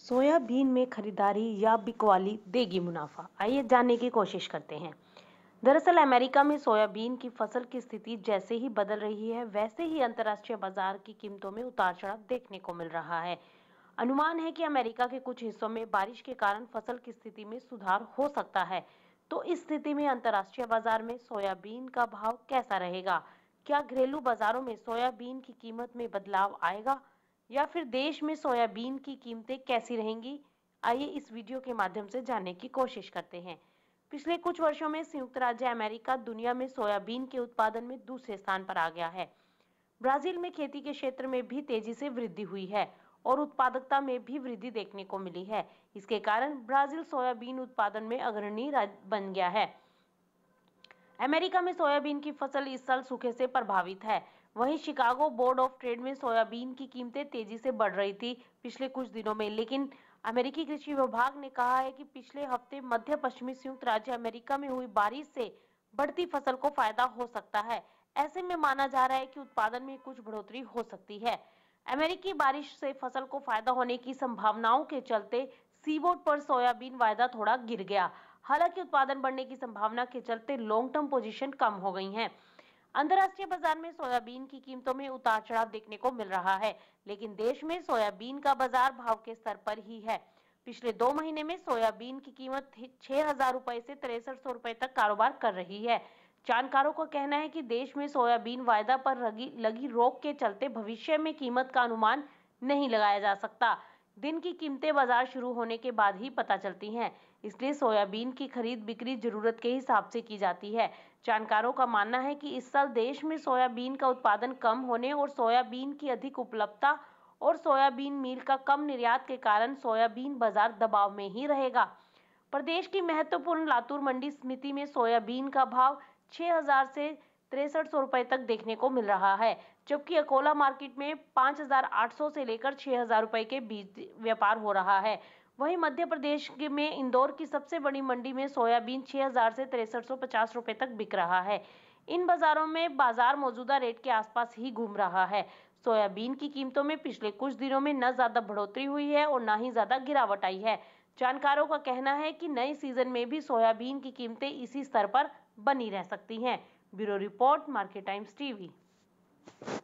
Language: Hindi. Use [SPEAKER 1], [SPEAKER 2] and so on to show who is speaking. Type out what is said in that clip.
[SPEAKER 1] सोयाबीन में खरीदारी या बिकवाली देगी मुनाफा? आइए जानने की कोशिश करते हैं। दरअसल अमेरिका में सोयाबीन की फसल की स्थिति जैसे ही बदल रही है, वैसे ही अंतर्राष्ट्रीय बाजार की कीमतों में उतार चढ़ाव देखने को मिल रहा है। अनुमान है कि अमेरिका के कुछ हिस्सों में बारिश के कारण फसल की स्थिति में सुधार हो सकता है। तो इस स्थिति में अंतर्राष्ट्रीय बाजार में सोयाबीन का भाव कैसा रहेगा? क्या घरेलू बाजारों में सोयाबीन की कीमत में बदलाव आएगा या फिर देश में सोयाबीन की कीमतें कैसी रहेंगी? आइए इस वीडियो के माध्यम से जानने की कोशिश करते हैं। पिछले कुछ वर्षों में संयुक्त राज्य अमेरिका दुनिया में सोयाबीन के उत्पादन में दूसरे स्थान पर आ गया है। ब्राजील में खेती के क्षेत्र में भी तेजी से वृद्धि हुई है और उत्पादकता में भी वृद्धि देखने को मिली है। इसके कारण ब्राजील सोयाबीन उत्पादन में अग्रणी राज्य बन गया है। अमेरिका में सोयाबीन की फसल इस साल सूखे से प्रभावित है। वहीं शिकागो बोर्ड ऑफ ट्रेड में सोयाबीन की कीमतें तेजी से बढ़ रही थी पिछले कुछ दिनों में, लेकिन अमेरिकी कृषि विभाग ने कहा है कि पिछले हफ्ते मध्य पश्चिमी संयुक्त राज्य अमेरिका में हुई बारिश से बढ़ती फसल को फायदा हो सकता है। ऐसे में माना जा रहा है कि उत्पादन में कुछ बढ़ोतरी हो सकती है। अमेरिकी बारिश से फसल को फायदा होने की संभावनाओं के चलते सीबोर्ड पर सोयाबीन वायदा थोड़ा गिर गया। हालांकि उत्पादन बढ़ने की संभावना के चलते लॉन्ग टर्म पोजीशन कम हो गई हैं। अंतर्राष्ट्रीय बाजार में सोयाबीन की कीमतों में उतार चढ़ाव देखने को मिल रहा है, लेकिन देश में सोयाबीन का बाजार भाव के स्तर पर ही है। पिछले 2 महीने में सोयाबीन की कीमत 6,000 रुपए से 6300 रुपए तक कारोबार कर रही है। जानकारों का कहना है कि देश में सोयाबीन वायदा पर लगी रोक के चलते भविष्य में कीमत का अनुमान नहीं लगाया जा सकता। दिन की कीमतें बाजार शुरू होने के बाद ही पता चलती हैं, इसलिए सोयाबीन की खरीद बिक्री जरूरत के हिसाब से की जाती है। जानकारों का मानना है कि इस साल देश में सोयाबीन का उत्पादन कम होने और सोयाबीन की अधिक उपलब्धता और सोयाबीन मील का कम निर्यात के कारण सोयाबीन बाजार दबाव में ही रहेगा। प्रदेश की महत्वपूर्ण लातूर मंडी समिति में सोयाबीन का भाव 6,000 से 6300 रुपए तक देखने को मिल रहा है, जबकि अकोला मार्केट में 5,800 से लेकर 6,000 रुपए के बीच व्यापार हो रहा है। वहीं मध्य प्रदेश में इंदौर की सबसे बड़ी मंडी में सोयाबीन 6,000 से 6350 रुपए तक बिक रहा है। इन बाजारों में बाजार मौजूदा रेट के आसपास ही घूम रहा है। सोयाबीन की कीमतों में पिछले कुछ दिनों में न ज्यादा बढ़ोतरी हुई है और न ही ज्यादा गिरावट आई है। जानकारों का कहना है कि नए सीजन में भी सोयाबीन की कीमतें इसी स्तर पर बनी रह सकती हैं। Bureau report, Market Times TV.